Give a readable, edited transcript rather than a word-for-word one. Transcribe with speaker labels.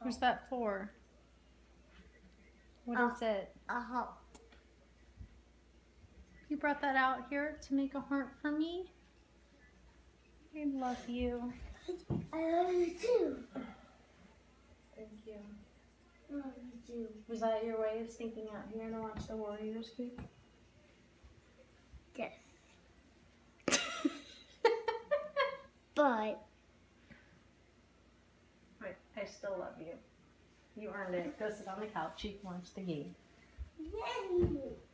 Speaker 1: Who's that for? What is it?
Speaker 2: A heart.
Speaker 1: You brought that out here to make a heart for me? I love you.
Speaker 2: I love you too.
Speaker 1: Thank you.
Speaker 2: I love you too.
Speaker 1: Was that your way of sneaking out here to watch the Warriors game?
Speaker 2: Yes. But
Speaker 1: I still love you. You earned it. Go sit on the couch. You can watch the game.
Speaker 2: Yay!